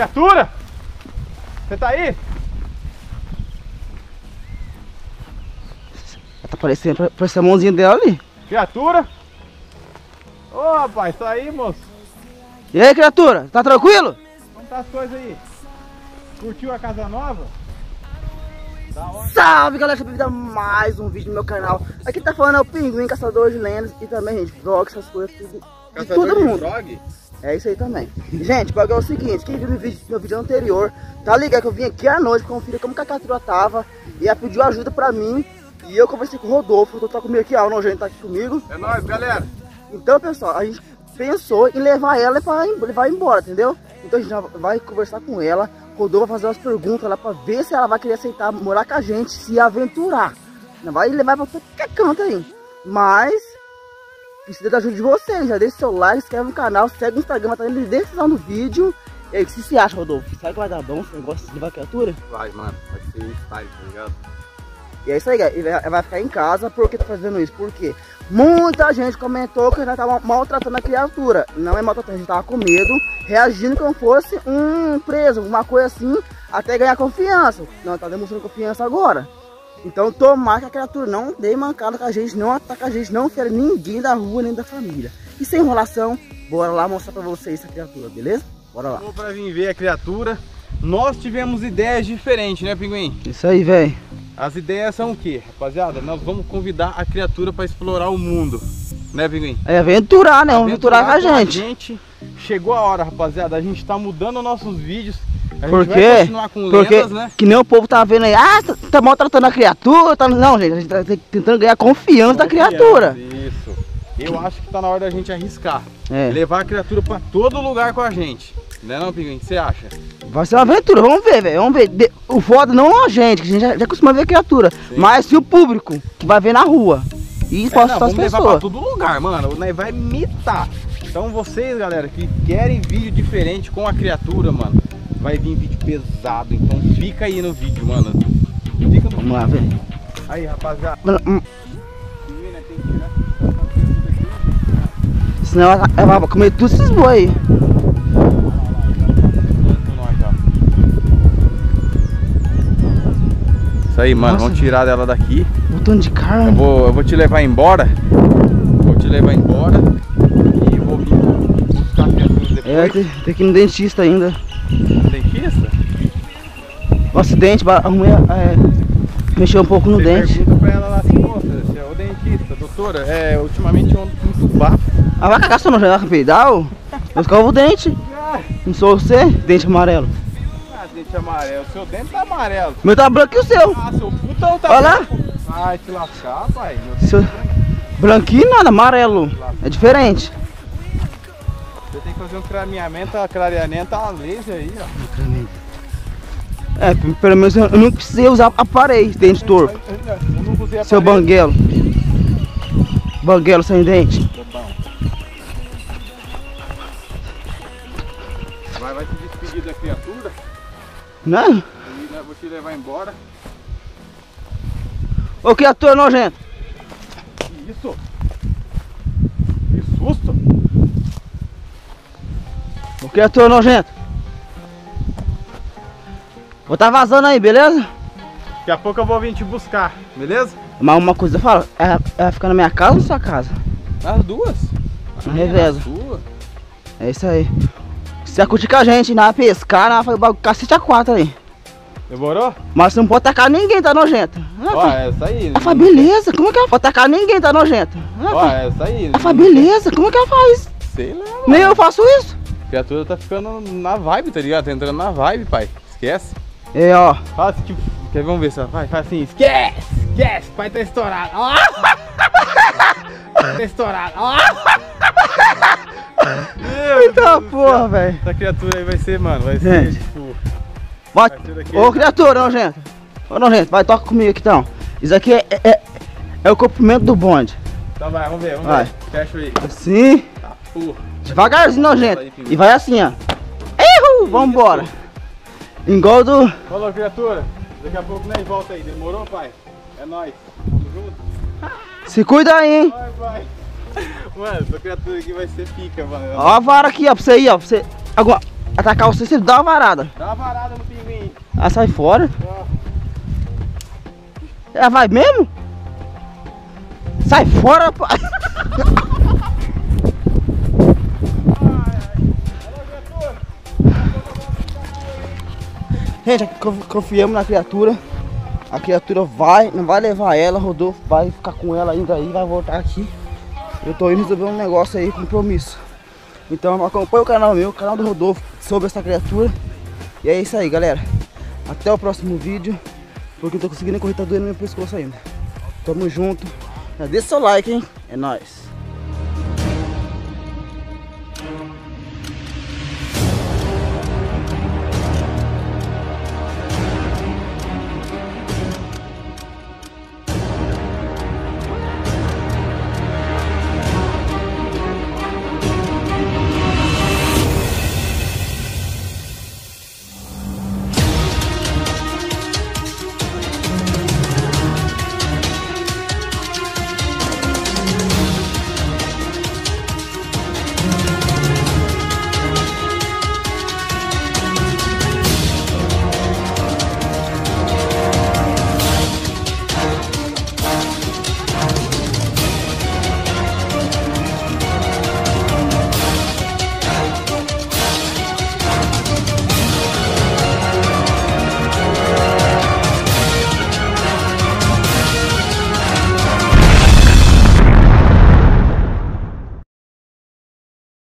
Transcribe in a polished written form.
Criatura! Você tá aí? Tá parecendo a mãozinha dela ali. Criatura? Ô rapaz, tá aí, moço? E aí, criatura? Tá tranquilo? Como tá as coisas aí? Curtiu a casa nova? Da hora. Salve, galera, seja bem-vindo a mais um vídeo no meu canal. Aqui tá falando é o Pinguim, caçador de lendas e também, gente, vlogs, essas coisas, tudo. Caçador todo de mundo. frog? É isso aí também. Gente, o bagulho é o seguinte, quem viu meu vídeo anterior, tá ligado que eu vim aqui à noite conferir como que a criatura tava e ela pediu ajuda pra mim. E eu conversei com o Rodolfo tá comigo aqui, ó, o nojento tá aqui comigo. É nóis, galera. Então, pessoal, a gente pensou em levar ela pra levar embora, entendeu? Então a gente já vai conversar com ela. Rodolfo vai fazer umas perguntas lá pra ver se ela vai querer aceitar morar com a gente, se aventurar. Não vai levar pra qualquer canto aí. Mas precisa da ajuda de vocês. Já deixa seu like, se inscreve no canal, segue o Instagram, tá na descrição do vídeo. E aí, o que você acha, Rodolfo? Será que vai dar bom esse negócio de levar a criatura? Vai, mano. Vai ser style, tá ligado? E é isso aí, galera. Ele vai ficar em casa. Por que tá fazendo isso? Porque muita gente comentou que já tava maltratando a criatura. Não é maltratando, a gente tava com medo, reagindo como fosse um preso, uma coisa assim, até ganhar confiança. Não, tá demonstrando confiança agora. Então tomar que a criatura não dê mancada com a gente, não ataca a gente, não fere ninguém da rua nem da família. E sem enrolação, bora lá mostrar pra vocês essa criatura, beleza? Bora lá. Vou pra vir ver a criatura. Nós tivemos ideias diferentes, né, Pinguim? Isso aí, velho. As ideias são o que, rapaziada? Nós vamos convidar a criatura para explorar o mundo, né, Pinguim? É aventurar, né? Aventurar com a gente. Chegou a hora, rapaziada. A gente tá mudando nossos vídeos. A Por gente quê? vai continuar com lendas, né? Que nem o povo tá vendo aí. Ah, tá maltratando a criatura. Tá... Não, gente, a gente tá tentando ganhar confiança da criatura. Isso. Eu acho que tá na hora da gente arriscar. É. Levar a criatura para todo lugar com a gente. Né não, Pinguim? O que você acha? Vai ser uma aventura, vamos ver, velho. Vamos ver. O foda não é a gente, que a gente já costuma ver criatura. Sim. Mas se o público que vai ver na rua. E pode estar as pessoas. Levar pra todo lugar, mano. Vai imitar. Então vocês, galera, que querem vídeo diferente com a criatura, mano, vai vir vídeo pesado. Então fica aí no vídeo, mano. Fica no Vamos lá, velho. Aí, rapaziada. Senão ela vai comer tudo esses boi aí. Isso aí, mano. Nossa, vamos tirar dela daqui. Um tanto de carne. Eu vou te levar embora. Vou te levar embora. E vou vir buscar a criatura depois. É, tem que ir no dentista ainda. Dentista? Nossa, dente, arrumei, mexer um pouco no dente. Pergunta pra ela lá assim, moça, ô dentista, doutora, ultimamente eu ando muito bafo. Ah, vai cagar sua nojenta, rapidão. Eu escovo o dente. Não sou você? Dente amarelo. Ah, dente amarelo. O seu dente tá amarelo. O meu tá branco e o seu. Ah, seu putão tá Olha lá. branco. Ai, te lascar, pai. Seu... Branquinho nada, amarelo. É diferente. Você tem que fazer um clareamento a laser aí, ó. É, pelo menos eu não precisei usar aparelho, dente torto. Eu não usei aparelho. Seu banguelo. Banguelo sem dente. Vai se despedir da criatura. Não? Vou te levar embora. Ô, criatura nojenta. Isso? Que susto! Ô, criatura nojenta. Vou tá vazando aí, beleza? Daqui a pouco eu vou vir te buscar, beleza? Mas uma coisa eu falo, ela fica na minha casa ou na sua casa? As duas. Na reveza. Sua. É isso aí. Se você curtir com a gente, na pescar, na fazer o cacete a 4 aí. Demorou? Mas você não pode tacar ninguém, tá nojenta. Ó, essa aí. Ela fala, beleza, como é que ela pode tacar ninguém, tá nojenta? Ó, essa aí. Ela fala, beleza, como é que ela faz? Sei lá. Nem eu faço isso. A criatura tá ficando na vibe, tá ligado? Tá entrando na vibe, pai. Esquece. É, ó. Fala assim, tipo, vamos ver se ela vai. Fala assim, esquece, esquece, pai tá estourado. Ó. Tá estourado. Ó. Eita porra, velho. Essa criatura aí vai ser, mano, vai ser tipo... Bate. Ô, criatura, nojenta. Ô, nojenta, vai, toca comigo aqui então. Isso aqui é o comprimento do bonde. Então vai, vamos ver, vai. Fecha aí. Assim. Tá, porra. Devagarzinho, nojenta. E vai assim, ó. Erro, vambora. Igual do... Falou, criatura. Daqui a pouco nem volta aí. Demorou, pai? É nóis. Tamo junto. Se cuida aí, hein. Vai, vai. Mano, essa criatura aqui vai ser pica, mano. Ó a vara aqui, ó, pra você ir, ó. Pra você... atacar você, você dá uma varada. Dá uma varada no pinguim. Ah, sai fora. Ela vai mesmo? Sai fora, pai. Gente, confiamos na criatura. A criatura não vai levar ela. Rodolfo vai ficar com ela ainda aí, vai voltar aqui. Eu tô indo resolver um negócio aí, compromisso. Então acompanha o canal meu, o canal do Rodolfo, sobre essa criatura. E é isso aí, galera. Até o próximo vídeo, porque eu tô conseguindo correr, tá doendo meu pescoço ainda. Tamo junto. Deixa seu like, hein? É nóis.